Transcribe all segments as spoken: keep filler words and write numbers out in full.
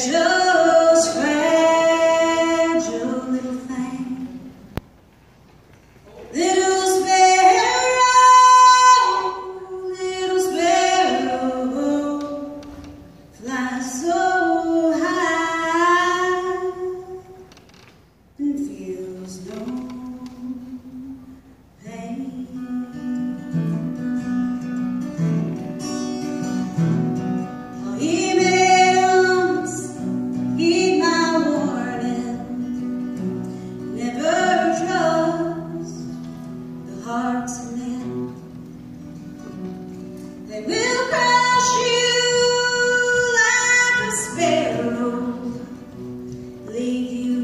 precious, fragile little thing. Little sparrow, little sparrow, fly so high and feels no pain. Oh, he made us heed my warning, never trust the hearts of men. They will crush you like a sparrow, leave you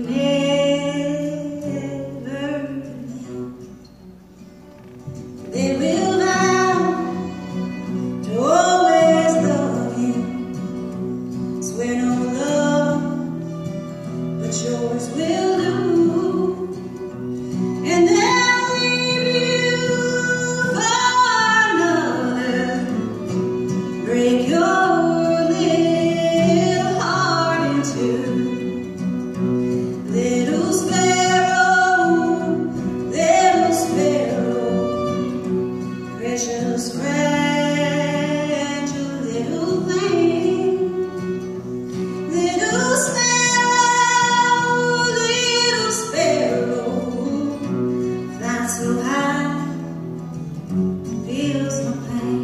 never to mend. They will vow to always love you, swear no love but yours will do, and they'll leave you for another, break your little heart in two. Little sparrow, little sparrow, precious, fragile little thing. Little sparrow, little sparrow, fly so high, feels no pain.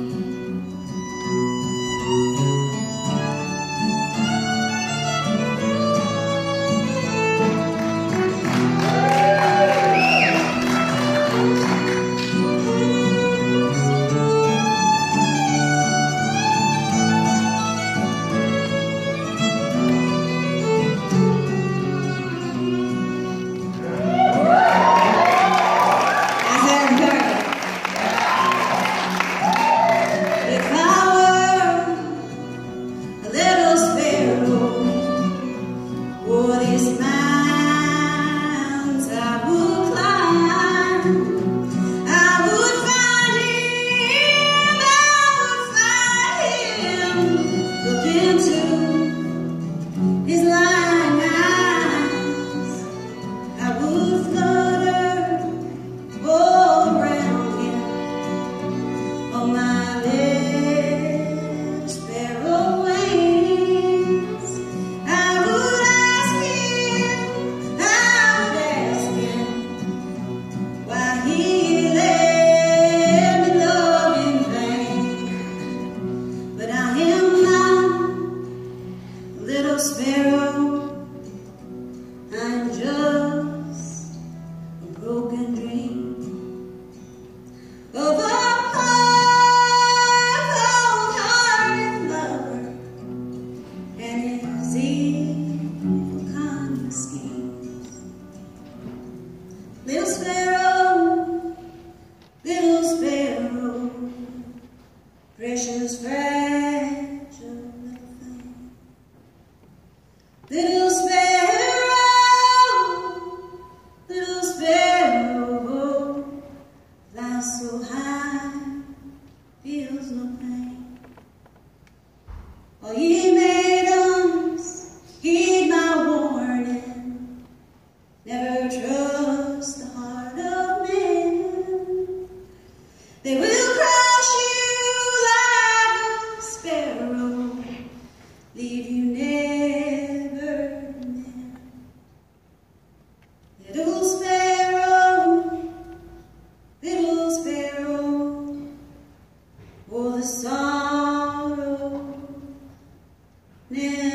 How's everybody? If I were a little sparrow, o'er these mountains I would climb. I would find him, I would find him, look into his lying eyes. I would flutter all around him on my little sparrow wings. I would ask him, I would ask him, why he let me love in vain. But I am not a little sparrow, I'm just a broken dream of a cold-hearted lover and his evil kind of schemes. Little sparrow, little sparrow, precious, fragile little thing. Little sparrow, little sparrow, fly so high, feels no pain. Oh, ye maidens, heed my warning, never trust the heart of men. They will crush you like a sparrow, leave you never to mend. Little sparrow, little sparrow, oh, the sorrow never